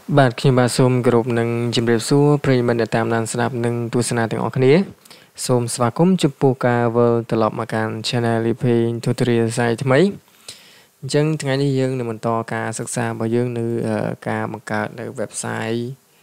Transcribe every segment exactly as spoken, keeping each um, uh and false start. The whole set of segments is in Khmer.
បាទខ្ញុំបាទសូមគោរពនឹងជម្រាបសួរប្រិយមិត្តដែលតាមដានស្ដាប់និងទស្សនាទាំងអស់គ្នាសូមស្វាគមន៍ចំពោះការវិលត្រឡប់មកកាន់ Channel Liping Tutorial សាយថ្មីអញ្ចឹងថ្ងៃនេះយើងនឹងបន្តការសិក្សារបស់យើងនៅការបង្កើតនៅ website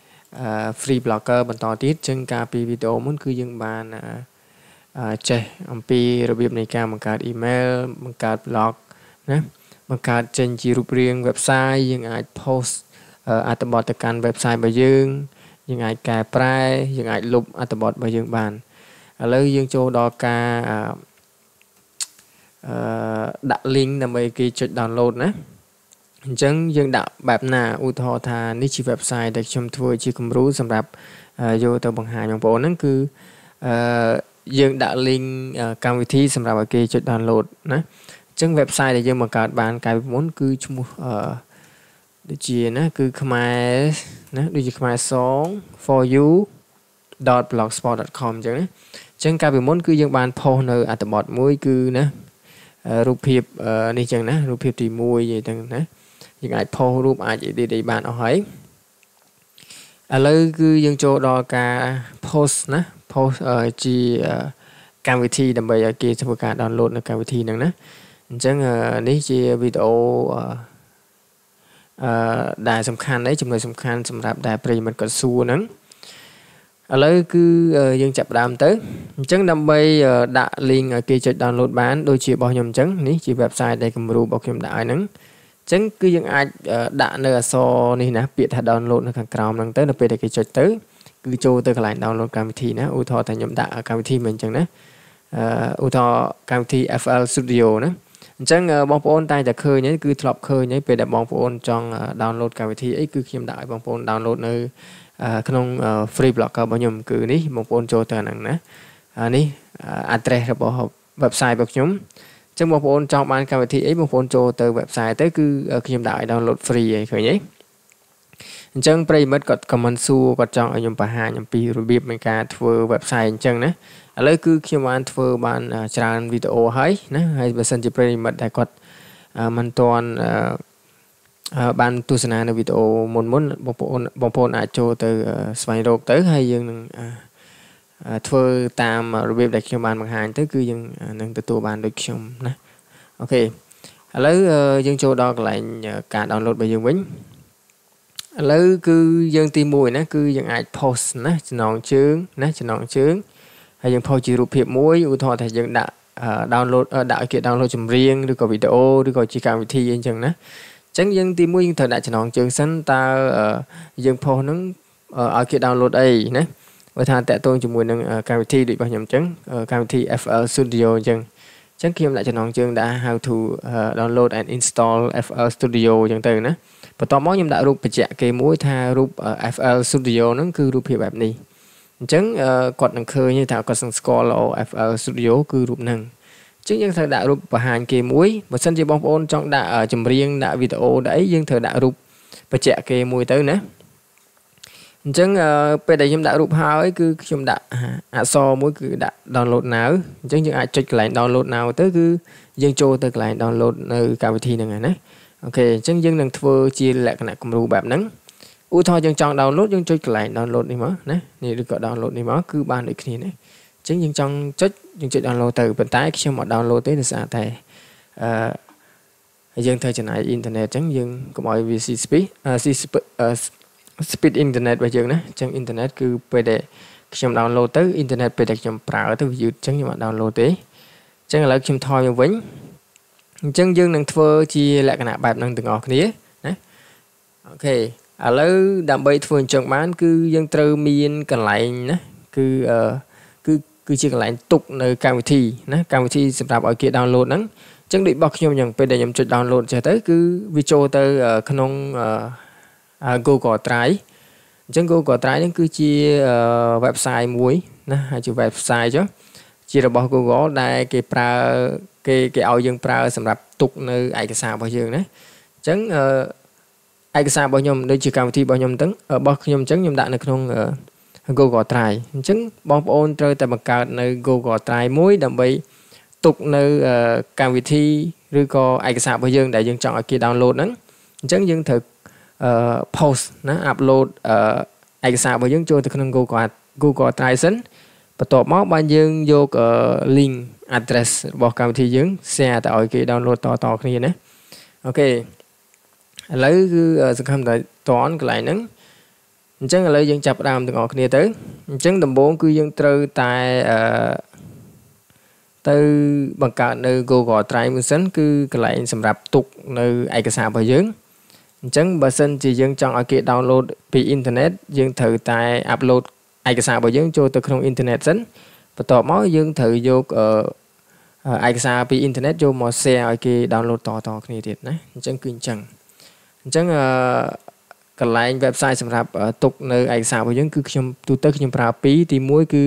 free blogger បន្តទៀតអញ្ចឹងការពីវីដេអូមុនគឺយើងបានចេះអំពីរបៀបនៃការបង្កើត email បង្កើត blog ណាបង្កើតចេញជារូបរាង website យើងអាច post អត្ថបទទៅកាន់ website របស់យើងយើងអាចកែប្រែយើងអាចលុបអត្ថបទរបស់យើងបានឥឡូវយើងចូលដល់ការអឺដាក់ link ដើម្បីគេចុច download ណាអញ្ចឹងយើងដាក់បែបណាឧទាហរណ៍ថានេះជា website ដែលខ្ញុំធ្វើជាគំរូសម្រាប់យកទៅបង្ហាញបងប្អូនហ្នឹងគឺអឺយើងដាក់ link កម្មវិធីសម្រាប់ឲ្យគេចុច download ណាអញ្ចឹង website ដែលយើងបង្កើតបានកាលពីមុនគឺឈ្មោះអឺដូចជាណាគឺខ្មែរណាដូចជាខ្មែរសង for you dot blogspot dot com អញ្ចឹងណាអញ្ចឹងកាលពីមុនគឺយើងបានផុសនៅអត្ថបទមួយគឺណារូបភាពនេះអញ្ចឹងណារូបភាពទីមួយអញ្ចឹងណាយើងអាចផុសរូបអាច edit អីបានអស់ហើយឥឡូវគឺយើងចូលដល់ការ post ណា post ជាកម្មវិធីដើម្បីឲ្យគេធ្វើការ download នៅកម្មវិធីហ្នឹងណាអញ្ចឹងនេះជាវីដេអូអឺដែលសំខាន់đấyចំណុចសំខាន់សម្រាប់ដែលប្រិយមិត្តគាត់សួរហ្នឹងឥឡូវគឺយើងចាប់ផ្ដើមទៅអញ្ចឹងដើម្បីដាក់ link ឲ្យគេចុច download បានដូចជារបស់ខ្ញុំអញ្ចឹងនេះជា website ដែលគំរូរបស់ខ្ញុំដាក់ឲ្យហ្នឹងអញ្ចឹងគឺយើងអាចដាក់នៅអក្សរនេះណាពាក្យថា download នៅខាងក្រោមហ្នឹងទៅដល់ពេលដែលគេចុចទៅគឺចូលទៅកន្លែង download កម្មវិធីណាឧទាហរណ៍ថាខ្ញុំដាក់កម្មវិធីមិនអញ្ចឹងណាអឺឧទាហរណ៍កម្មវិធី ép ẹl Studio ណាអញ្ចឹងបងប្អូនតែតែឃើញហ្នឹងគឺធ្លាប់ឃើញហើយពេលដែលបងប្អូនចង់ download កម្មវិធីអីគឺខ្ញុំដាក់ឲ្យបងប្អូន download នៅក្នុង free blogger របស់ខ្ញុំគឺនេះបងប្អូនចូលទៅហ្នឹងណានេះ address របស់ website របស់ខ្ញុំអញ្ចឹងបងប្អូនចង់បានកម្មវិធីអីបងប្អូនចូលទៅ website ទៅគឺខ្ញុំដាក់ឲ្យ download free ឯងឃើញទេអញ្ចឹងប្រិយមិត្តគាត់ comment សួរគាត់ចង់ឲ្យខ្ញុំបង្ហាញអំពីរបៀបនៃការធ្វើ website អញ្ចឹងណាឥឡូវគឺខ្ញុំបានធ្វើបានច្រើនវីដេអូហើយណាហើយបើសិនជាប្រិយមិត្តដែលគាត់មិនទាន់បានទស្សនានៅវីដេអូមុនមុនបងប្អូនបងប្អូនអាចចូលទៅស្វែងរកទៅហើយយើងនឹងធ្វើតាមរបៀបដែលខ្ញុំបានបង្ហាញទៅគឺយើងនឹងទទួលបានដូចខ្ញុំណាអូខេឥឡូវយើងចូលដល់កន្លែងការ download របស់យើងវិញឥឡូវគឺយើងទីមួយណាគឺយើងអាច post ណាចំណងជើងណាចំណងជើងហើយយើង post ជារូបភាពមួយឧទាហរណ៍ថាយើងដាក់ download ដាក់ឲ្យគេ download ចម្រៀងឬក៏វីដេអូឬក៏ជាកម្មវិធីអីចឹងណាអញ្ចឹងយើងទីមួយយើងត្រូវដាក់ចំណងជើងសិនតើយើង post ហ្នឹងឲ្យគេ download អីណាបើថាតាក់ទងជាមួយនឹងកម្មវិធីដូចរបស់ខ្ញុំអញ្ចឹងកម្មវិធី ép ẹl Studio អញ្ចឹងអញ្ចឹងខ្ញុំដាក់ចំណងជើងដាក់ how to download and install เอฟ แอล Studio អញ្ចឹងទៅណាបន្ទាប់មកខ្ញុំដាក់រូបបញ្ជាក់គេមួយថារូប เอฟ แอล Studio ហ្នឹងគឺរូបភាពបែបនេះអញ្ចឹងគាត់នឹងឃើញថាគាត់នឹងស្គាល់ เอฟ ẹl Studio គឺរូបហ្នឹងអញ្ចឹងយើងត្រូវដាក់រូបបង្ហាញគេមួយបើសិនជាបងប្អូនចង់ដាក់ចម្រៀងដាក់វីដេអូដាក់អីយើងត្រូវដាក់រូបបញ្ជាក់គេមួយទៅណាអញ្ចឹងពេលដែលខ្ញុំដាក់រូបហើយគឺខ្ញុំដាក់អក្សរមួយគឺដាក់ download now អញ្ចឹងយើងអាចចុចកន្លែង download now ទៅគឺយើងចូលទៅកន្លែង download នៅកម្មវិធីហ្នឹងណាអូខេអញ្ចឹងយើងនឹងធ្វើជាលក្ខណៈគំរូបែបហ្នឹងឧទាហរណ៍យើងចង់ download យើងចុចកន្លែង download នេះមកណានេះឬក៏ download នេះមកគឺបានដូចគ្នាណាអញ្ចឹងយើងចង់ចុចយើងចុច download ទៅប៉ុន្តែខ្ញុំអត់ download ទេដោយសារតែអឺយើងត្រូវចំណាយអ៊ីនធឺណិតអញ្ចឹងយើងកុំឲ្យវា speed speed internet របស់យើងណាអញ្ចឹងអ៊ីនធឺណិតគឺពេលដែលខ្ញុំ download ទៅអ៊ីនធឺណិតពេលដែលខ្ញុំប្រើទៅវាយឺតអញ្ចឹងខ្ញុំអត់ download ទេអញ្ចឹងឥឡូវខ្ញុំថយមកវិញអញ្ចឹងយើងនឹងធ្វើជាលក្ខណៈបែបហ្នឹងទាំងអស់គ្នាណាអូខេឥឡូវដើម្បីធ្វើអញ្ចឹងបានគឺយើងត្រូវមានកន្លែងណាគឺអឺគឺគឺជាកន្លែងទុកនៅកម្មវិធីណាកម្មវិធីសម្រាប់ឲ្យគេ download ហ្នឹងអញ្ចឹងដូចរបស់ខ្ញុំអញ្ចឹងពេលដែលខ្ញុំចុច download ចេះទៅគឺវាចូលទៅក្នុងGoogle Drive អញ្ចឹង Google Drive ហ្នឹងគឺជា website មួយណាហើយជា website ចុះជារបស់ Google ដែលគេប្រើគេគេឲ្យយើងប្រើសម្រាប់ទុកនៅឯកសាររបស់យើងណាអញ្ចឹងឯកសាររបស់ខ្ញុំដូចជាកម្មវិធីរបស់ខ្ញុំហ្នឹងរបស់ខ្ញុំអញ្ចឹងខ្ញុំដាក់នៅក្នុង Google Drive អញ្ចឹងបងប្អូនត្រូវតែបង្កើតនៅ Google Drive មួយដើម្បីទុកនៅកម្មវិធីឬក៏ឯកសាររបស់យើងដែលយើងចង់ឲ្យគេ download ហ្នឹងអញ្ចឹងយើងត្រូវ post ណា upload ឯកសាររបស់យើងចូលទៅក្នុង Google Google Drive សិនបន្ទាប់មកបានយើងយក link address របស់កម្មវិធីយើង share ទៅឲ្យគេ download តតគ្នាណាអូខេឥឡូវគឺសង្ឃឹមតែតន់កន្លែងហ្នឹងអញ្ចឹងឥឡូវយើងចាប់ផ្ដើមទាំងអស់គ្នាទៅអញ្ចឹងដំបូងគឺយើងត្រូវតែអឺទៅបង្កើតនៅ Google Drive មួយសិនគឺកន្លែងសម្រាប់ទុកនៅឯកសាររបស់យើងអញ្ចឹងបើសិនជាយើងចង់ឲ្យគេ download ពីអ៊ីនធឺណិតយើងត្រូវតែ upload ឯកសាររបស់យើងចូលទៅក្នុងអ៊ីនធឺណិតសិនបន្ទាប់មកយើងត្រូវយកឯកសារពីអ៊ីនធឺណិតយកមក share ឲ្យគេ download តតគ្នាទៀតណាអញ្ចឹងគឺអញ្ចឹងអញ្ចឹងអឺកន្លែង website សម្រាប់ទុកនៅឯកសាររបស់យើងគឺខ្ញុំទូទៅខ្ញុំប្រើពីរទីមួយគឺ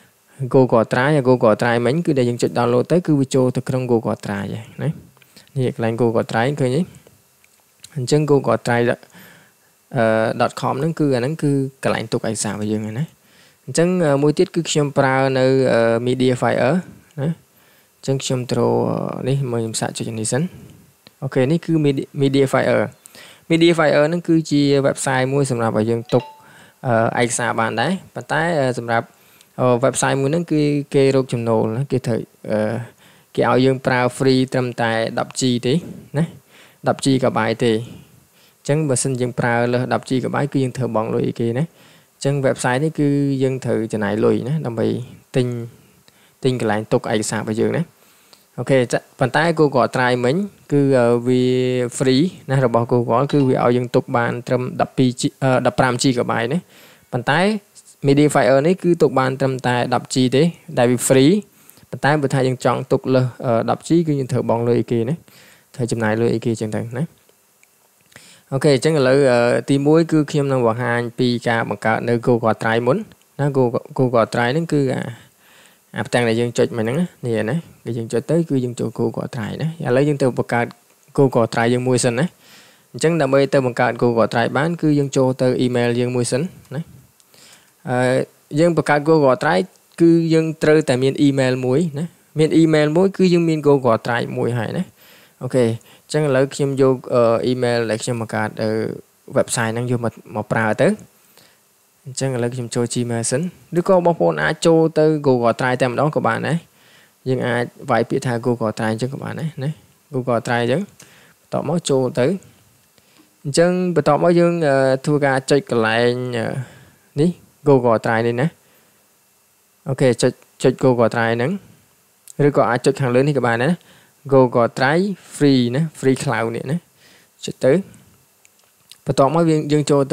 Google Drive ហើយ Google Drive មិញគឺដែលយើងចុច download ទៅគឺវាចូលទៅក្នុង Google Drive ហ្នឹងណានេះកន្លែង Google Drive ឃើញទេអញ្ចឹង Google Drive អឺ .com ហ្នឹងគឺអាហ្នឹងគឺកន្លែងទុកឯកសាររបស់យើងហ្នឹងណាអញ្ចឹងមួយទៀតគឺខ្ញុំប្រើនៅ Mediafire ណាអញ្ចឹងខ្ញុំត្រូវនេះមកខ្ញុំសាកចុចនេះសិនអូខេនេះគឺ Mediafire Mediafire ហ្នឹងគឺជា website មួយសម្រាប់ឲ្យយើងទុកឯកសារបានដែរប៉ុន្តែសម្រាប់ website មួយហ្នឹងគឺគេរកចំណូលណាគេត្រូវគេឲ្យយើងប្រើ free ត្រឹមតែ ten G ទេណាten G GB ទេអញ្ចឹងបើសិនយើងប្រើលើសten G GB គឺយើងត្រូវបង់លុយគេណាអញ្ចឹង website នេះគឺយើងត្រូវចំណាយលុយណាដើម្បីទិញទិញកន្លែងទុកឯកសាររបស់យើងណាអូខេប៉ុន្តែ Google Drive មិញគឺវា free ណារបស់ Google គឺវាឲ្យយើងទុកបានត្រឹមtwelve G GB ណាប៉ុន្តែ Mediafire នេះគឺទុកបានត្រឹមតែten G ទេដែលវា free ប៉ុន្តែបើថាយើងចង់ទុកលើសten G គឺយើងត្រូវបង់លុយឲ្យគេណាត្រូវចំណាយលុយឲ្យគេចឹងទៅណាអូខេអញ្ចឹងឥឡូវទីមួយគឺខ្ញុំនឹងបង្ហាញពីការបង្កើតនៅ Google Drive មុនណា Google Google Drive ហ្នឹងគឺអាអាផ្ទាំងដែលយើងចុចមកហ្នឹងនេះណាគឺយើងចុចទៅគឺយើងចូល Google Drive ណាឥឡូវយើងទៅបង្កើត Google Drive យើងមួយសិនណាអញ្ចឹងដើម្បីទៅបង្កើត Google Drive បានគឺយើងចូលទៅ email យើងមួយសិនណាអឺយើងបង្កើត Google Drive គឺយើងត្រូវតែមាន email មួយណាមាន email មួយគឺយើងមាន Google Drive មួយហើយណាអូខេអញ្ចឹងឥឡូវខ្ញុំយក email ដែលខ្ញុំបង្កើត website ហ្នឹងយកមកមកប្រើទៅអញ្ចឹងឥឡូវខ្ញុំចូល Gmail សិនឬក៏បងប្អូនអាចចូលទៅ Google Drive តែម្ដងក៏បានដែរយើងអាចវាយពាក្យថា Google Drive អញ្ចឹងក៏បានដែរណា Google Drive អញ្ចឹងបន្ទាប់មកចូលទៅអញ្ចឹងបន្ទាប់មកយើងធ្វើការចុចកន្លែងនេះ Google Drive នេះណាអូខេចុចចុច Google Drive ហ្នឹងឬក៏អាចចុចខាងលើនេះក៏បានដែរ Google Drive free ណា free cloud នេះណាចុចទៅបន្ទាប់មកយើងយើងចូលទៅ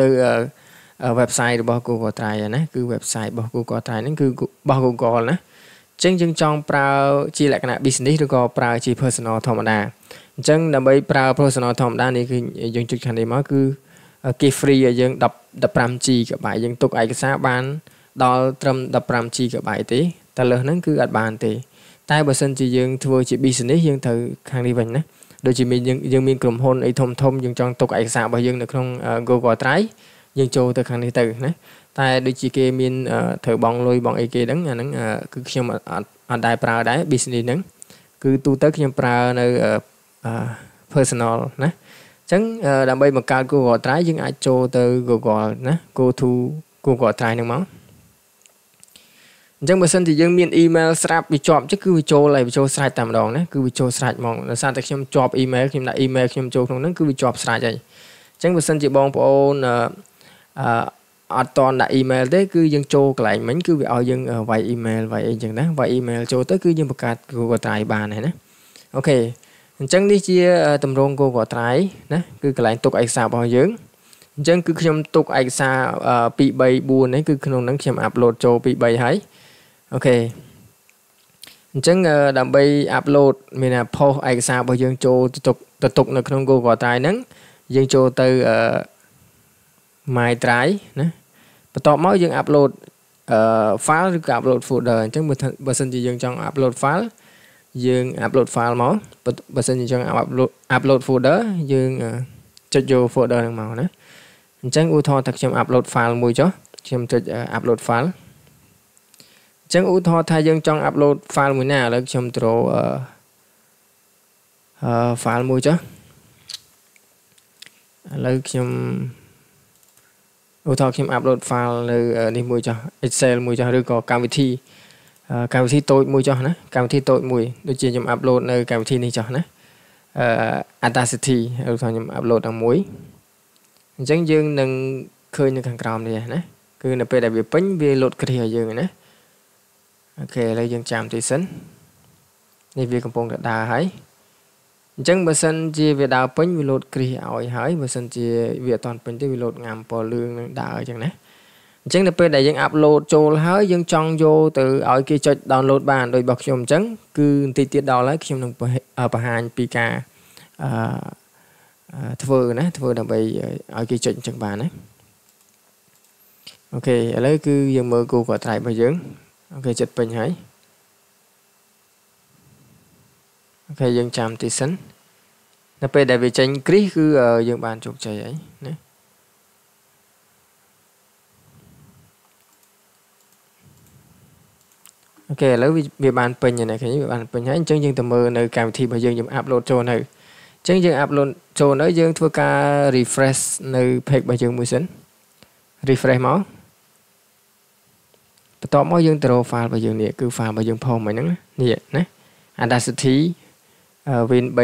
website របស់ Google Drive ណាគឺ website របស់ Google Drive ហ្នឹងគឺរបស់ Google ណាអញ្ចឹងយើងចង់ប្រើជាលក្ខណៈ business ឬក៏ប្រើជា personal ធម្មតាអញ្ចឹងដើម្បីប្រើ personal ធម្មតានេះគឺយើងចុចខាងនេះមកគឺគេ free ឲ្យយើងten G GB យើងទុកឯកសារបានដល់ត្រឹមten G GB ទេតែលើសហ្នឹងគឺអត់បានទេតែបើសិនជាយើងធ្វើជា business យើងត្រូវខាងនេះវិញណាដូចជាមានយើងយើងមានក្រុមហ៊ុនអីធំធំយើងចង់ទុកឯកសាររបស់យើងនៅក្នុង Google Drive យើងចូលទៅខាងនេះទៅណាតែដូចជាគេមានត្រូវបង់លុយបង់អីគេហ្នឹងអាហ្នឹងគឺខ្ញុំអត់អត់ដែរប្រើដែរ business ហ្នឹងគឺទូទៅខ្ញុំប្រើនៅ personal ណាអញ្ចឹងដើម្បីបង្កើត Google Drive យើងអាចចូលទៅ Google ណា go to Google Drive ហ្នឹងមកអញ្ចឹងបើសិនជាយើងមាន email ស្រាប់វាជាប់ចឹងគឺវាចូលហើយវាចូលស្រេចតែម្ដងណាគឺវាចូលស្រេចហ្មងដោយសារតែខ្ញុំជាប់ email ខ្ញុំដាក់ email ខ្ញុំចូលក្នុងហ្នឹងគឺវាជាប់ស្រេចហើយអញ្ចឹងបើសិនជាបងប្អូនអឺអត់តន់ដាក់ email ទេគឺយើងចូលកន្លែងមិញគឺវាឲ្យយើងវាយ email វាយអីចឹងណាវាយ email ចូលទៅគឺយើងបង្កើត Google Drive បានហើយណាអូខេអញ្ចឹងនេះជាទម្រង់ Google Drive ណាគឺកន្លែងទុកឯកសាររបស់យើងអញ្ចឹងគឺខ្ញុំទុកឯកសារtwo three fourនេះគឺក្នុងហ្នឹងខ្ញុំ upload ចូលtwo threeហើយអូខេអញ្ចឹងដើម្បី upload មានថា post ឯកសាររបស់យើងចូលទៅទុកទៅទុកនៅក្នុង Google Drive ហ្នឹងយើងចូលទៅ My Drive ណាបន្ទាប់មកយើង upload file ឬក៏ upload folder អញ្ចឹងបើសិនជាយើងចង់ upload file យើង upload file មកបើសិនជាចង់ upload upload folder យើងចុចយក folder ហ្នឹងមកណាអញ្ចឹងឧទាហរណ៍ថាខ្ញុំ upload file មួយចុះខ្ញុំចុច upload file អញ្ចឹងឧទាហរណ៍ថាយើងចង់ upload file មួយណាឥឡូវខ្ញុំត្រូវអឺ file មួយចុះឥឡូវខ្ញុំឧទាហរណ៍ខ្ញុំ upload file នៅនេះមួយចុះ Excel មួយចុះឬក៏កម្មវិធីកម្មវិធីតូចមួយចុះណាកម្មវិធីតូចមួយដូចជាខ្ញុំ upload នៅកម្មវិធីនេះចុះណាអឺ Audacity ឧទាហរណ៍ខ្ញុំ upload ដល់មួយអញ្ចឹងយើងនឹងឃើញនៅខាងក្រោមនេះណាគឺនៅពេលដែលវាពេញវា load គ្រាឲ្យយើងណាអូខេឥឡូវយើងចាំតិចសិននេះវាកំពុងតែដើរហើយអញ្ចឹងបើសិនជាវាដើរពេញវា load គ្រាឲ្យហើយបើសិនជាវាអត់ទាន់ពេញទេវា load ងាំពណ៌លឿងនឹងដើរអញ្ចឹងណាអញ្ចឹងនៅពេលដែលយើង upload ចូលហើយយើងចង់យកទៅឲ្យគេចុច download បានដោយរបស់ខ្ញុំអញ្ចឹងគឺបន្តិចទៀតដល់ហើយខ្ញុំនឹងបង្ហាញពីការអឺធ្វើណាធ្វើដើម្បីឲ្យគេចុចអញ្ចឹងបានណាអូខេឥឡូវគឺយើងមើល Google Drive របស់យើងអូខេចិត្តពេញហើយអូខេយើងចាំតិចសិននៅពេលដែលវាចេញគ្រីសគឺយើងបានជោគជ័យហើយណាអូខេឥឡូវវាបានពេញហើយណាឃើញវាបានពេញហើយអញ្ចឹងយើងទៅមើលនៅកម្មវិធីរបស់យើងយើង upload ចូលនៅអញ្ចឹងយើង upload ចូលនៅយើងធ្វើការ refresh នៅ page របស់យើងមួយសិន refresh មកបន្ទាប់មកយើងទៅរក file របស់យើងនេះគឺ file របស់យើងផុសមិញហ្នឹងនេះណា Audacity Win 3.2.3.3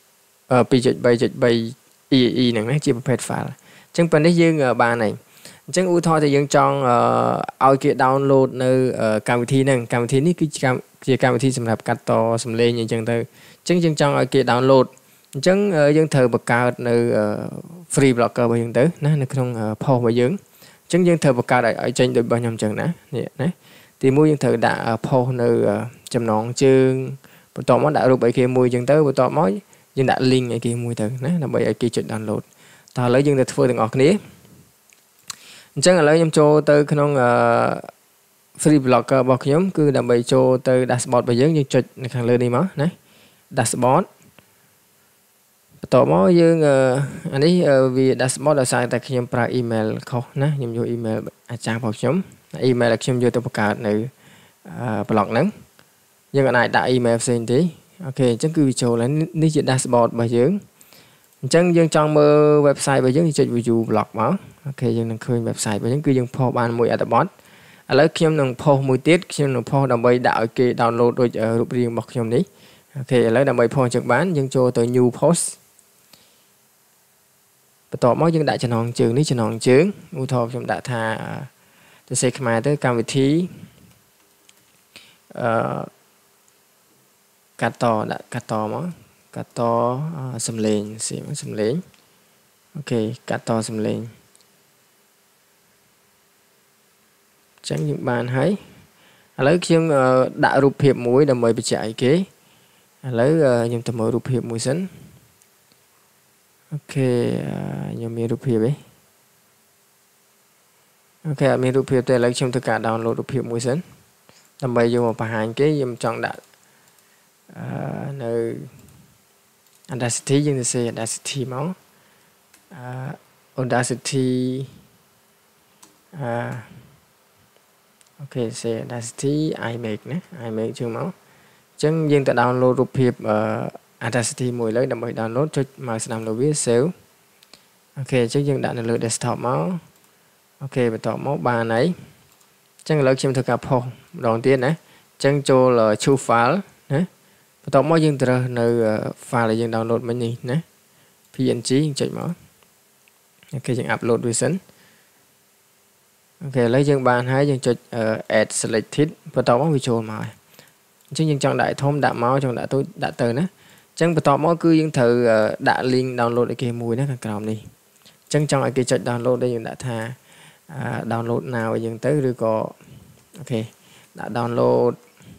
E E ហ្នឹងណាជាប្រភេទ file អញ្ចឹងប៉ុណ្នេះយើងបានហើយអញ្ចឹងឧទាហរណ៍ថាយើងចង់ឲ្យគេ download នៅកម្មវិធីហ្នឹងកម្មវិធីនេះគឺជាកម្មវិធីសម្រាប់កាត់តសំឡេងអញ្ចឹងទៅអញ្ចឹងយើងចង់ឲ្យគេ download អញ្ចឹងយើងត្រូវបង្កើតនៅ free blocker របស់យើងទៅណានៅក្នុង post របស់យើងអញ្ចឹងយើងត្រូវបង្កើតឲ្យចេញដូចរបស់ខ្ញុំអញ្ចឹងណានេះណាទីមួយយើងត្រូវដាក់ post នៅចំណងជើងបន្ទាប់មកដាក់រូបអីគេមួយអញ្ចឹងទៅបន្ទាប់មកយើងដាក់ link អីគេមួយទៅណាដើម្បីឲ្យគេចុច download តោះឥឡូវយើងទៅធ្វើទាំងអស់គ្នាអញ្ចឹងឥឡូវខ្ញុំចូលទៅក្នុង free blocker របស់ខ្ញុំគឺដើម្បីចូលទៅ dashboard របស់យើងយើងចុចនៅខាងលើនេះមកណា dashboard បន្ទាប់មកយើងអានេះវា dashboard ដោយសារតែខ្ញុំប្រើ email ខុសណាខ្ញុំយក email អាចារ្យរបស់ខ្ញុំ email ដែលខ្ញុំយកទៅបង្កើតនៅ blog ហ្នឹងយើងអាចដាក់ email ផ្សេងទេអូខេអញ្ចឹងគឺវាចូលហើយនេះជា dashboard របស់យើងអញ្ចឹងយើងចង់មើល website របស់យើងចុច view blog មកអូខេយើងនឹងឃើញ website របស់យើងគឺយើងផុសបានមួយអត្ថបទឥឡូវខ្ញុំនឹងផុសមួយទៀតខ្ញុំនឹងផុសដើម្បីដាក់ឲ្យគេ download ដូចរូបរាងរបស់ខ្ញុំនេះអូខេឥឡូវដើម្បីផុសអញ្ចឹងបានយើងចូលទៅ new post បន្ទាប់មកយើងដាក់ចំណងជើងនេះចំណងជើងឧទាហរណ៍ខ្ញុំដាក់ថាទៅសេខ្មែរទៅកម្មវិធីអឺកាត់តដាក់កាត់តមកកាត់តសំឡេងសំឡេងអូខេកាត់តសំឡេងចឹងយើងបានហើយឥឡូវខ្ញុំដាក់រូបភាពមួយដើម្បីបញ្ជាក់ឲ្យគេឥឡូវខ្ញុំទៅមើលរូបភាពមួយសិនអូខេខ្ញុំមានរូបភាពឯងអូខេអត់មានរូបភាពទេឥឡូវខ្ញុំធ្វើការ download រូបភាពមួយសិនដើម្បីយកមកបង្ហាញគេខ្ញុំចង់ដាក់អឺនៅ Audacity យើងទៅសេ Audacity មកអឺ Audacity អឺអូខេសេ Audacity iMake ណា iMake ជើងមកអញ្ចឹងយើងទៅ download រូបភាពអឺ Audacity មួយលើដើម្បី download ចុចមកស្ដាំលើវា save អូខេអញ្ចឹងយើងដាក់នៅលើ desktop មកអូខេបន្ទាប់មកបានហើយអញ្ចឹងឥឡូវខ្ញុំធ្វើការផុសម្ដងទៀតណាអញ្ចឹងចូល choose file ណាបន្ទាប់មកយើងទៅរើសនៅ file ដែលយើង download មិញនេះណា png យើងចុចមកអូខេយើង upload វាសិនអូខេឥឡូវយើងបានហើយយើងចុច add selected បន្ទាប់មកវាចូលមកហើយអញ្ចឹងយើងចង់ដាក់ធំដាក់មកចង់ដាក់ទូចដាក់ទៅណាអញ្ចឹងបន្ទាប់មកគឺយើងត្រូវដាក់ link download ឲ្យគេមួយណាខាងក្រោមនេះអញ្ចឹងចង់ឲ្យគេចុច download ដែរយើងដាក់ថា download now ឲ្យយើងទៅឬក៏អូខេដាក់ download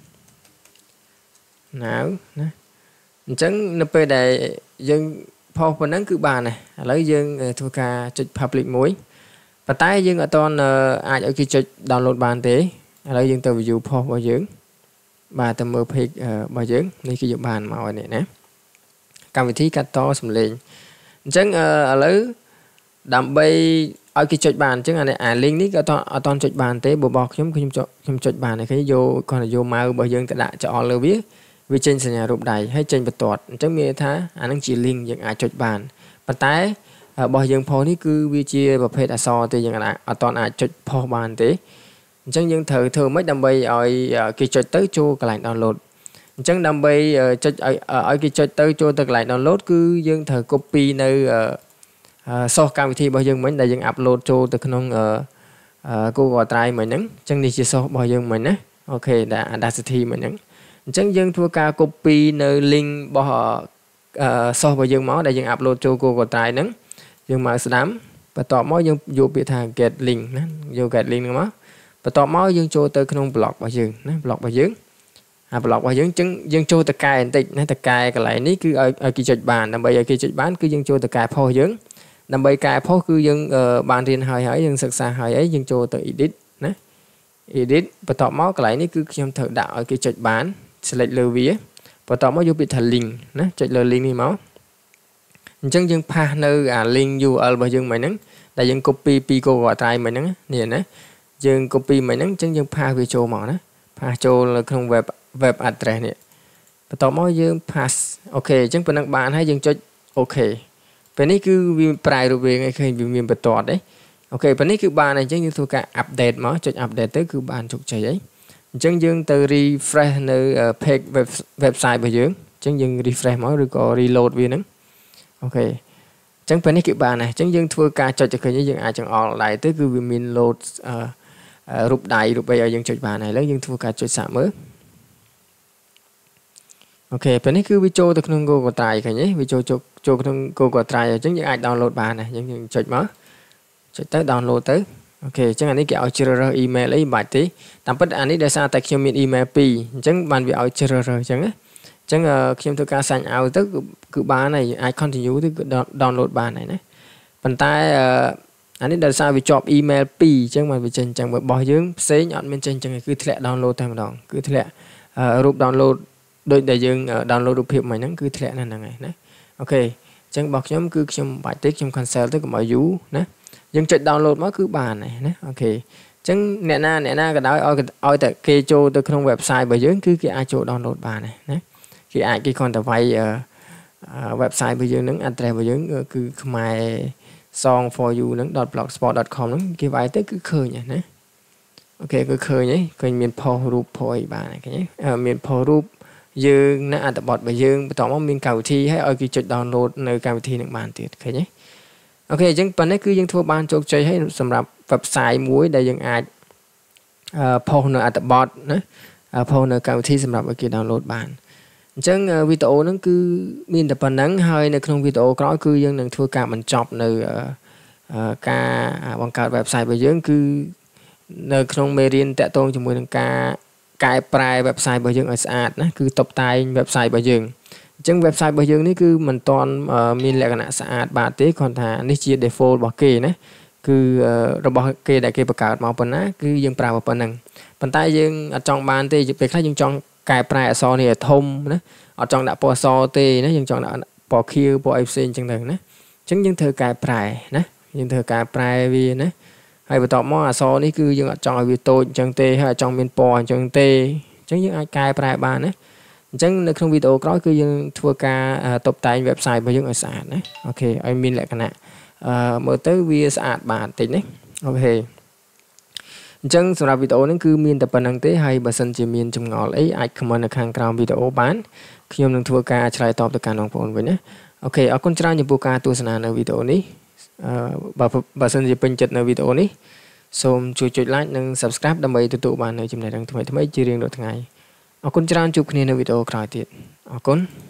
now ណាអញ្ចឹងនៅពេលដែលយើងផុសប៉ុណ្ណឹងគឺបានហើយឥឡូវយើងធ្វើការចុច public មួយប៉ុន្តែយើងអត់ទាន់អាចឲ្យគេចុច download បានទេឥឡូវយើងទៅ view post របស់យើងបាទទៅមើល page របស់យើងនេះគឺយើងបានមកនេះណាកម្មវិធីកាត់តសំឡេងអញ្ចឹងឥឡូវដើម្បីឲ្យគេចុចបានអញ្ចឹងអា link នេះក៏អត់ទាន់ចុចបានទេរបស់ខ្ញុំខ្ញុំខ្ញុំចុចបានហើយឃើញយកគាត់យកម៉ៅរបស់យើងទៅដាក់ចោលលើវាវាចេញសញ្ញារូបដៃហើយចេញបន្ទាត់អញ្ចឹងមានន័យថាអានឹងជា link យើងអាចចុចបានប៉ុន្តែរបស់យើងផុសនេះគឺវាជាប្រភេទអក្សរទេយើងអាចអត់តអាចចុចផុសបានទេអញ្ចឹងយើងត្រូវធ្វើម៉េចដើម្បីឲ្យគេចុចទៅចូលកន្លែង download អញ្ចឹងដើម្បីចុចឲ្យឲ្យគេចុចទៅចូលទៅកន្លែង download គឺយើងត្រូវ copy នៅ source កម្មវិធីរបស់យើងមិញដែលយើង upload ចូលទៅក្នុង Google Drive មិញហ្នឹងអញ្ចឹងនេះជា source របស់យើងមិញណាអូខេដែល Audacity មិញហ្នឹងអញ្ចឹងយើងធ្វើការ copy នៅ link របស់ source របស់យើងមកដែលយើង upload ចូល Google Drive ហ្នឹងយើងមកស្ដាំបន្ទាប់មកយើងយកពាក្យថា get link ណាយក get link ហ្នឹងមកបន្ទាប់មកយើងចូលទៅក្នុង blog របស់យើងណា blog របស់យើងអា blog របស់យើងអញ្ចឹងយើងចូលទៅកែបន្តិចណាទៅកែកន្លែងនេះគឺឲ្យឲ្យគេចុចបានដើម្បីឲ្យគេចុចបានគឺយើងចូលទៅកែ post យើងដើម្បីកែ post គឺយើងបានរៀនហើយហើយយើងសិក្សាហើយហើយយើងចូលទៅ edit ណា edit បន្ទាប់មកកន្លែងនេះគឺខ្ញុំត្រូវដាក់ឲ្យគេចុចបាន select លើវាបន្ទាប់មកយកពាក្យថា link ណាចុចលើ link នេះមកអញ្ចឹងយើងផាសនៅអា link ยู អារ អល របស់យើងមិញហ្នឹងដែលយើង copy ពី Google Drive មិញហ្នឹងនេះណាយើង copy មិញហ្នឹងអញ្ចឹងយើងផាសវាចូលមកណាផាសចូលនៅក្នុង web web address នេះបន្ទាប់មកយើង pass អូខេអញ្ចឹងប៉ុណ្ណឹងបានហើយយើងចុចអូខេពេលនេះគឺវាប្រែរូបរាងឲ្យឃើញវាមានបន្ទាត់ទេអូខេពេលនេះគឺបានហើយអញ្ចឹងយើងធ្វើការ update មកចុច update ទៅគឺបានជោគជ័យហើយអញ្ចឹងយើងទៅ refresh នៅ page website របស់យើងអញ្ចឹងយើង refresh មកឬក៏ reload វាហ្នឹងអូខេអញ្ចឹងពេលនេះគឺបានហើយអញ្ចឹងយើងធ្វើការចុចទៅឃើញយើងអាចចង្អុលដៃទៅគឺវាមាន load រូបដៃរូបអីឲ្យយើងចុចបានហើយឥឡូវយើងធ្វើការចុចសាកមើលអូខេពេលនេះគឺវាចូលទៅក្នុង Google Drive ឃើញទេវាចូលចូលក្នុង Google Drive អញ្ចឹងយើងអាច download បានណាយើងយើងចុចមកចុចទៅ download ទៅអូខេអញ្ចឹងអានេះគេឲ្យជ្រើសរើស email អីមិនបាច់ទេតាមពិតអានេះដោយសារតែខ្ញុំមាន email ពីរអញ្ចឹងបានវាឲ្យជ្រើសរើសអញ្ចឹងណាអញ្ចឹងខ្ញុំធ្វើការ sign out ទៅគឺបានហើយអាច continue ទៅគឺ download បានហើយណាប៉ុន្តែអានេះដោយសារវាជាប់ email ពីរអញ្ចឹងមកវាចេញអញ្ចឹងរបស់យើងផ្សេងអត់មានចេញអញ្ចឹងគឺធ្លាក់ download តែម្ដងគឺធ្លាក់រូប download ដូចដែលយើង download រូបភាពមកហ្នឹងគឺធ្លាក់នៅហ្នឹងហើយណាអូខេអញ្ចឹងរបស់ខ្ញុំគឺខ្ញុំបាច់ទេខ្ញុំ cancel ទៅកុំឲ្យយូរណាយើងចុច download មកគឺបានហើយណាអូខេអញ្ចឹងអ្នកណាអ្នកណាក៏ដោយឲ្យឲ្យតែគេចូលទៅក្នុង website របស់យើងគឺគេអាចចូល download បានហើយណាគេអាចគេគ្រាន់តែវាយ website របស់យើងហ្នឹង address របស់យើងគឺខ្មែរ song for you ហ្នឹង .blogspot .com ហ្នឹងគេវាយទៅគឺឃើញហើយណាអូខេគឺឃើញហើយឃើញមាន post រូប post អីបានឃើញទេមាន post រូបយើងនៅអត្ថបទរបស់យើងបន្តមកមានកម្មវិធីឲ្យឲ្យគេចុច download នៅកម្មវិធីនឹងបានទៀតឃើញទេអូខេអញ្ចឹងប៉ុណ្ណេះគឺយើងធ្វើបានជោគជ័យហើយសម្រាប់ website មួយដែលយើងអាចផុសនៅអត្ថបទណាផុសនៅកម្មវិធីសម្រាប់ឲ្យគេ download បានអញ្ចឹងវីដេអូហ្នឹងគឺមានតែប៉ុណ្្នឹងហើយនៅក្នុងវីដេអូក្រោយគឺយើងនឹងធ្វើការបញ្ចប់នៅការបង្កើត website របស់យើងគឺនៅក្នុងមេរៀនតាក់ទងជាមួយនឹងការកែប្រែ website របស់យើងឲ្យស្អាតណាគឺតុបតែង website របស់យើងអញ្ចឹង website របស់យើងនេះគឺមិនទាន់មានលក្ខណៈស្អាតបាទទេគ្រាន់ថានេះជា default របស់គេណាគឺរបស់គេដែលគេបង្កើតមកប៉ុណ្ណាគឺយើងប្រើប៉ុណ្ណឹងប៉ុន្តែយើងអត់ចង់បានទេពេលខ្លះយើងចង់កែប្រែអក្សរនេះឲ្យធំណាអត់ចង់ដាក់ពណ៌អក្សរទេណាយើងចង់ដាក់ពណ៌ខៀវពណ៌អីផ្សេងអញ្ចឹងទៅណាអញ្ចឹងយើងធ្វើកែប្រែណាយើងធ្វើកែប្រែវាណាហើយបន្ទាប់មកអក្សរនេះគឺយើងអត់ចង់ឲ្យវាតូចអញ្ចឹងទេហើយអត់ចង់មានពណ៌អញ្ចឹងទេអញ្ចឹងយើងអាចកែប្រែបានណាអញ្ចឹងនៅក្នុងវីដេអូក្រោយគឺយើងធ្វើការតុបតែង website របស់យើងឲ្យស្អាតណាអូខេឲ្យមានលក្ខណៈអឺមើលទៅវាស្អាតបានតិចណាអូខេអញ្ចឹងសម្រាប់វីដេអូនេះគឺមានតែប៉ុណ្្នឹងទេហើយបើសិនជាមានចម្ងល់អីអាច comment នៅខាងក្រោមវីដេអូបានខ្ញុំនឹងធ្វើការឆ្លើយតបទៅកាន់បងប្អូនវិញណាអូខេអរគុណច្រើនចំពោះការទស្សនានៅវីដេអូនេះអឺបើបើសិនជាពេញចិត្តនៅវីដេអូនេះសូមជួយចុច like និង subscribe ដើម្បីទទួលបាននូវចំណេះដឹងថ្មីៗជារៀងរាល់ថ្ងៃអរគុណច្រើនជួបគ្នានៅវីដេអូក្រោយទៀតអរគុណ